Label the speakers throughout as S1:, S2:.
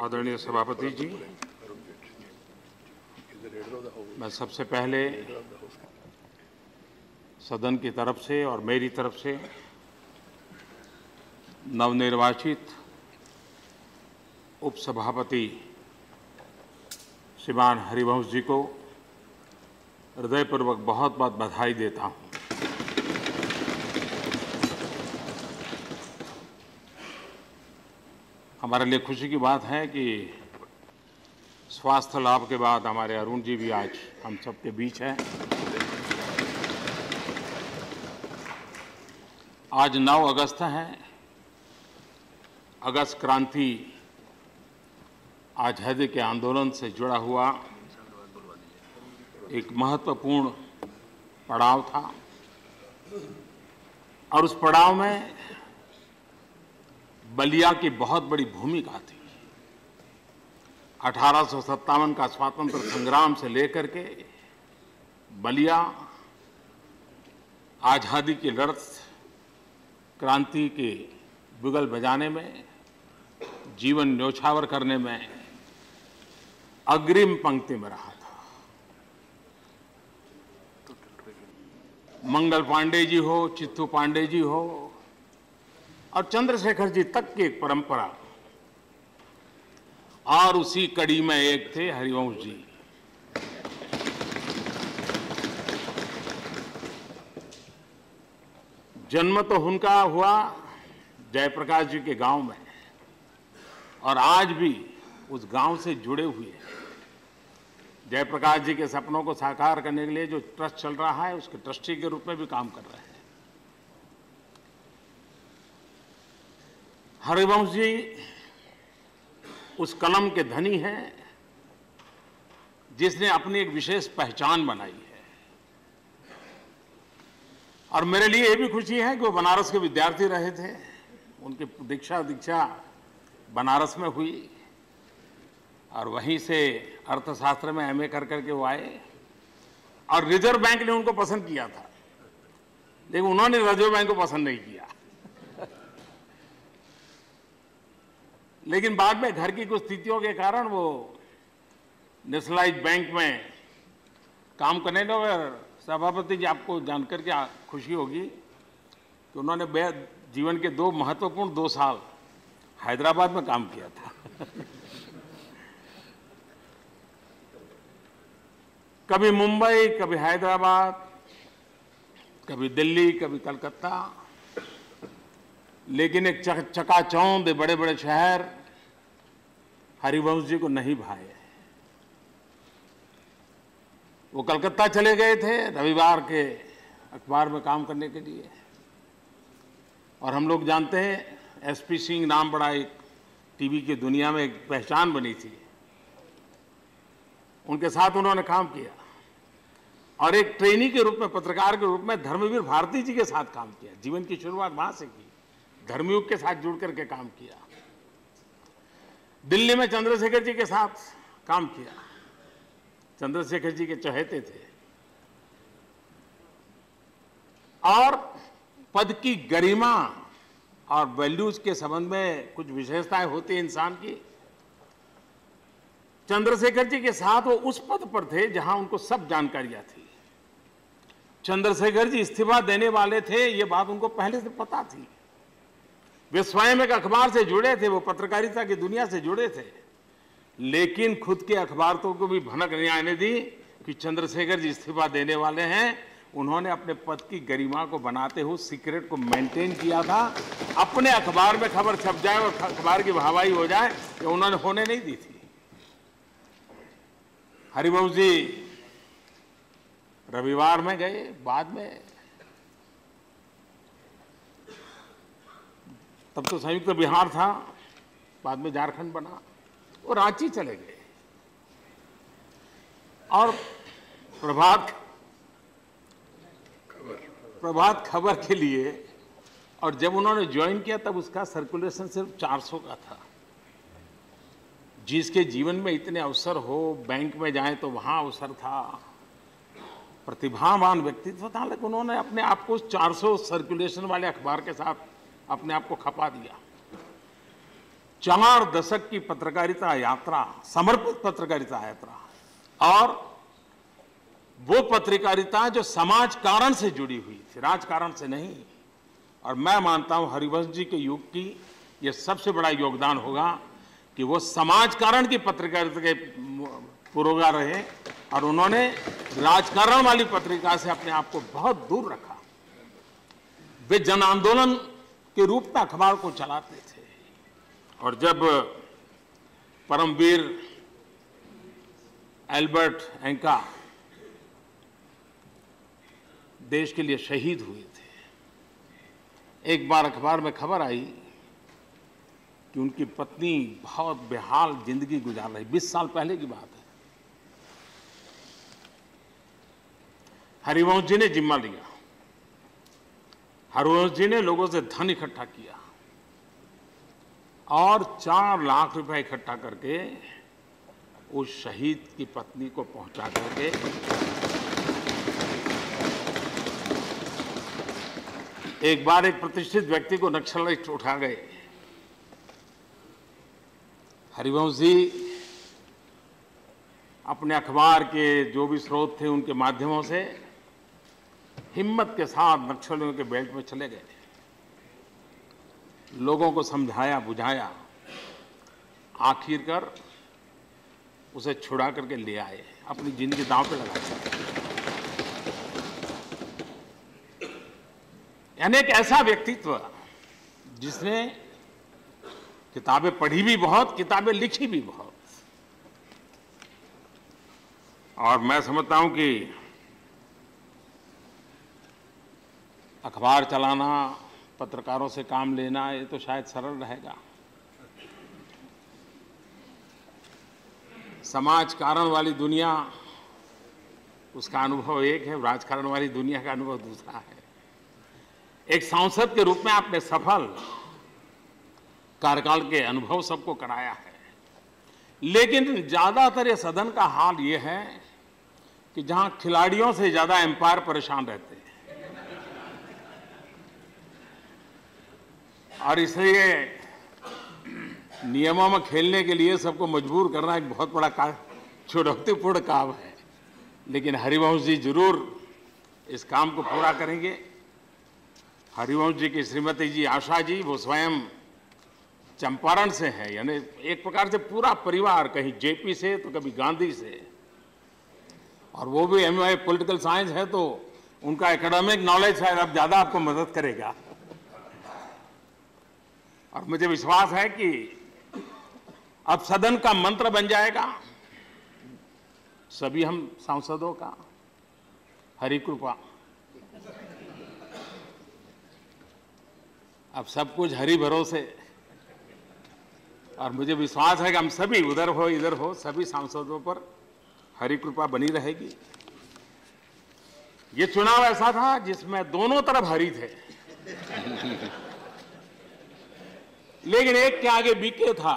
S1: आदरणीय सभापति जी, मैं सबसे पहले सदन की तरफ से और मेरी तरफ से नवनिर्वाचित उपसभापति श्रीमान हरिवंश जी को हृदयपूर्वक बहुत बहुत बधाई देता हूं। हमारे लिए खुशी की बात है कि स्वास्थ्य लाभ के बाद हमारे अरुण जी भी आज हम सबके बीच हैं। आज 9 अगस्त है। अगस्त क्रांति आज़ादी के आंदोलन से जुड़ा हुआ एक महत्वपूर्ण पड़ाव था और उस पड़ाव में बलिया की बहुत बड़ी भूमिका थी। 1857 का स्वातंत्र संग्राम से लेकर के बलिया आज़ादी की लड़त, क्रांति के बिगुल बजाने में, जीवन न्योछावर करने में अग्रिम पंक्ति में रहा था। मंगल पांडे जी हो, चित्तू पांडे जी हो और चंद्रशेखर जी तक की एक परंपरा, और उसी कड़ी में एक थे हरिवंश जी। जन्म तो उनका हुआ जयप्रकाश जी के गांव में और आज भी उस गांव से जुड़े हुए हैं। जयप्रकाश जी के सपनों को साकार करने के लिए जो ट्रस्ट चल रहा है उसके ट्रस्टी के रूप में भी काम कर रहे हैं। हरिवंश जी उस कलम के धनी हैं जिसने अपनी एक विशेष पहचान बनाई है। और मेरे लिए ये भी खुशी है कि वो बनारस के विद्यार्थी रहे थे। उनकी दीक्षा बनारस में हुई और वहीं से अर्थशास्त्र में एमए कर करके वो आए और रिजर्व बैंक ने उनको पसंद किया था, लेकिन उन्होंने रिजर्व बैंक को पसंद नहीं किया। लेकिन बाद में घर की कुछ स्थितियों के कारण वो नेशनलाइज्ड बैंक में काम करने लगे। सभापति जी, आपको जानकर के खुशी होगी कि उन्होंने जीवन के 2 महत्वपूर्ण 2 साल हैदराबाद में काम किया था। कभी मुंबई, कभी हैदराबाद, कभी दिल्ली, कभी कलकत्ता, लेकिन एक चकाचौंध बड़े बड़े शहर हरिवंश जी को नहीं भाए। वो कलकत्ता चले गए थे रविवार के अखबार में काम करने के लिए, और हम लोग जानते हैं एसपी सिंह नाम बड़ा एक टीवी की दुनिया में एक पहचान बनी थी। उनके साथ उन्होंने काम किया और एक ट्रेनी के रूप में, पत्रकार के रूप में धर्मवीर भारती जी के साथ काम किया। जीवन की शुरुआत वहां से की, धर्मयुग के साथ जुड़ करके काम किया। दिल्ली में चंद्रशेखर जी के साथ काम किया। चंद्रशेखर जी के चहेते थे और पद की गरिमा और वैल्यूज के संबंध में कुछ विशेषताएं होती हैं इंसान की। चंद्रशेखर जी के साथ वो उस पद पर थे जहां उनको सब जानकारियां थी। चंद्रशेखर जी इस्तीफा देने वाले थे, ये बात उनको पहले से पता थी। वे स्वयं एक अखबार से जुड़े थे, वो पत्रकारिता की दुनिया से जुड़े थे, लेकिन खुद के अखबारों को भी भनक नहीं आने दी कि चंद्रशेखर जी इस्तीफा देने वाले हैं। उन्होंने अपने पद की गरिमा को बनाते हुए सीक्रेट को मेंटेन किया था। अपने अखबार में खबर छप जाए और अखबार की वाहवाही हो जाए, ये उन्होंने होने नहीं दी थी। हरिवंश जी रविवार में गए, बाद में तब तो संयुक्त बिहार था, बाद में झारखंड बना, वो रांची चले गए और प्रभात खबर के लिए। और जब उन्होंने ज्वाइन किया तब उसका सर्कुलेशन सिर्फ 400 का था। जिसके जीवन में इतने अवसर हो, बैंक में जाएं तो वहां अवसर था, प्रतिभावान व्यक्तित्व था, लेकिन उन्होंने अपने आप को 400 सर्कुलेशन वाले अखबार के साथ अपने आप को खपा दिया। 4 दशक की पत्रकारिता यात्रा, समर्पित पत्रकारिता यात्रा, और वो पत्रकारिता जो समाज कारण से जुड़ी हुई थी, राजकारण से नहीं। और मैं मानता हूं हरिवंश जी के युग की ये सबसे बड़ा योगदान होगा कि वो समाज कारण की पत्रकारिता के पुरोगार रहे और उन्होंने राजकारण वाली पत्रिका से अपने आप को बहुत दूर रखा। वे जन आंदोलन के रूप में अखबार को चलाते थे। और जब परमवीर एल्बर्ट एंका देश के लिए शहीद हुए थे, एक बार अखबार में खबर आई कि उनकी पत्नी बहुत बेहाल जिंदगी गुजार रही। 20 साल पहले की बात है। हरिवंश जी ने जिम्मा लिया। हरिवंश जी ने लोगों से धन इकट्ठा किया और 4 लाख रुपए इकट्ठा करके उस शहीद की पत्नी को पहुंचा करके एक बार एक प्रतिष्ठित व्यक्ति को नक्सलिस्ट उठा गए। हरिवंश जी अपने अखबार के जो भी स्रोत थे उनके माध्यमों से हिम्मत के साथ नक्सलियों के बेल्ट में चले गए, लोगों को समझाया बुझाया, आखिरकार उसे छुड़ा करके ले आए, अपनी जिंदगी दांव पे लगा। यानी एक ऐसा व्यक्तित्व जिसने किताबें पढ़ी भी बहुत, किताबें लिखी भी बहुत। और मैं समझता हूं कि अखबार चलाना, पत्रकारों से काम लेना, ये तो शायद सरल रहेगा। समाज कारण वाली दुनिया, उसका अनुभव एक है, राजकारण वाली दुनिया का अनुभव दूसरा है। एक सांसद के रूप में आपने सफल कार्यकाल के अनुभव सबको कराया है, लेकिन ज्यादातर ये सदन का हाल ये है कि जहां खिलाड़ियों से ज्यादा एम्पायर परेशान रहते हैं। और इसलिए नियमों में खेलने के लिए सबको मजबूर करना एक बहुत बड़ा चुनौतीपूर्ण काम है, लेकिन हरिवंश जी जरूर इस काम को पूरा करेंगे। हरिवंश जी की श्रीमती जी आशा जी, वो स्वयं चंपारण से है, यानी एक प्रकार से पूरा परिवार, कहीं जेपी से तो कभी गांधी से, और वो भी एमए पॉलिटिकल साइंस है, तो उनका एकेडमिक नॉलेज शायद अब ज्यादा आपको मदद करेगा। और मुझे विश्वास है कि अब सदन का मंत्र बन जाएगा सभी हम सांसदों का, हरि कृपा। अब सब कुछ हरि भरोसे। और मुझे विश्वास है कि हम सभी, उधर हो इधर हो, सभी सांसदों पर हरि कृपा बनी रहेगी। ये चुनाव ऐसा था जिसमें दोनों तरफ हरि थे, लेकिन एक के आगे बीके था,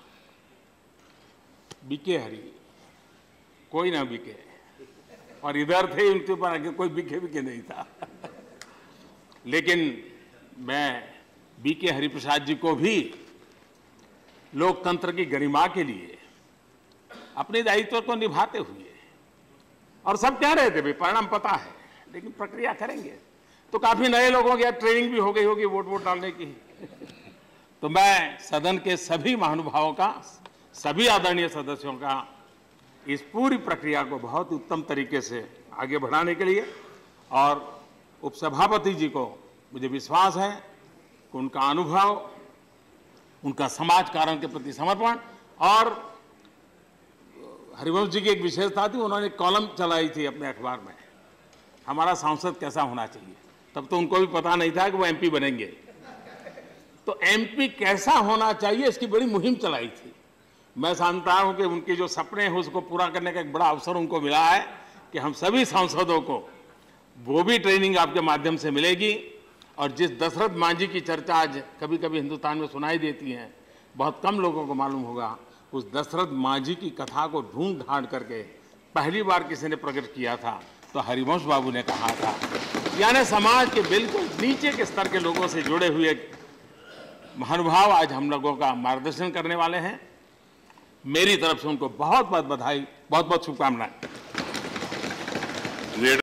S1: बीके हरि, कोई ना बीके। और इधर थे, उनके ऊपर आगे कोई बीके बीके नहीं था। लेकिन मैं बीके हरिप्रसाद जी को भी लोकतंत्र की गरिमा के लिए अपने दायित्व को निभाते हुए, और सब कह रहे थे भाई परिणाम पता है लेकिन प्रक्रिया करेंगे, तो काफी नए लोगों की ट्रेनिंग भी हो गई होगी वोट डालने की। तो मैं सदन के सभी महानुभावों का, सभी आदरणीय सदस्यों का इस पूरी प्रक्रिया को बहुत उत्तम तरीके से आगे बढ़ाने के लिए, और उपसभापति जी को मुझे विश्वास है कि उनका अनुभव, उनका समाज कारण के प्रति समर्पण, और हरिवंश जी की एक विशेषता थी, उन्होंने कॉलम चलाई थी अपने अखबार में, हमारा सांसद कैसा होना चाहिए। तब तो उनको भी पता नहीं था कि वो एमपी बनेंगे, तो एमपी कैसा होना चाहिए इसकी बड़ी मुहिम चलाई थी। मैं जानता हूं कि उनके जो सपने हैं उसको पूरा करने का एक बड़ा अवसर उनको मिला है कि हम सभी सांसदों को वो भी ट्रेनिंग आपके माध्यम से मिलेगी। और जिस दशरथ मांझी की चर्चा आज कभी कभी हिंदुस्तान में सुनाई देती है, बहुत कम लोगों को मालूम होगा, उस दशरथ मांझी की कथा को ढूंढ ढांड करके पहली बार किसी ने प्रकट किया था तो हरिवंश बाबू ने कहा था। यानी समाज के बिल्कुल नीचे के स्तर के लोगों से जुड़े हुए महानुभाव आज हम लोगों का मार्गदर्शन करने वाले हैं। मेरी तरफ से उनको बहुत बहुत बधाई, बहुत बहुत शुभकामनाएं।